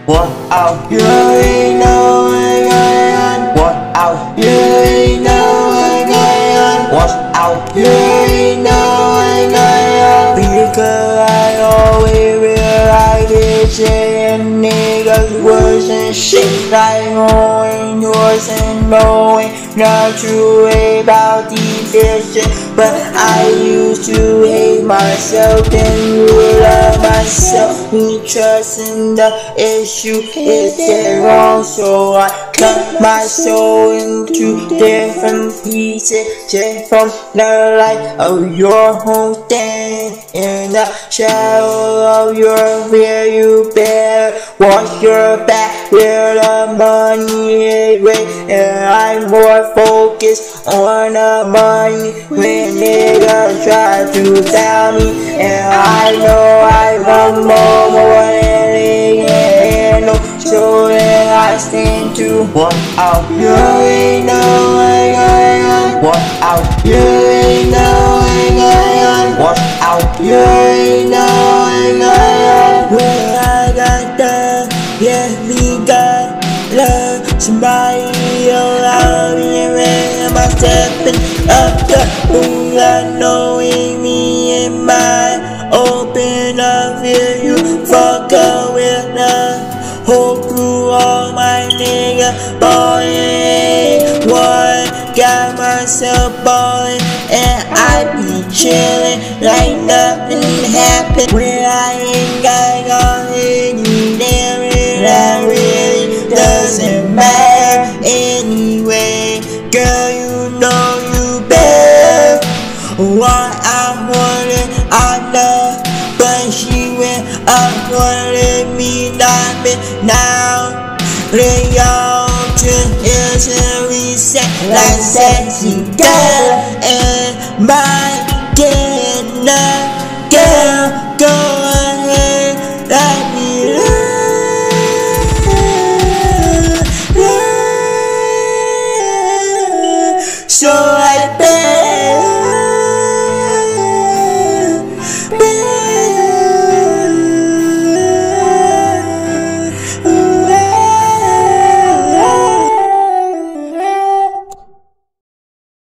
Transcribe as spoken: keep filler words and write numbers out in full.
What out? You ain't know what's going on. What out? You ain't know what's going on. Watch out? You ain't know what's going on. Because I always realize this shit and niggas worse and shit. Like knowing yours and knowing not true about these bitches. But I used to hate myself and love myself. Me trusting the issue is dead wrong, so I cut my soul into different pieces. Just from the light of your home, stand in the shadow of your fear. You better watch your back where the money is great, and I'm more focused on the money when niggas try to tell me. And I know I want more, more than they can handle, so then I stand to walk out. You ain't know what's going on. Walk out. You ain't know what's going on. Walk out. You ain't know what's going on. When I got done, yeah, we got love. Somebody around me and ran my stepping up the moon, not knowing me and mine. Open up, feel you fuck up with the whole crew, all my nigga ballin'. One got myself ballin', and I be chillin' like nothing happened. When I ain't got all any damn it, that really doesn't matter anyway. Girl, you know you better. What I wanted, I love, but she went up, wanted me not me now. They all just is a reset like sexy girl and my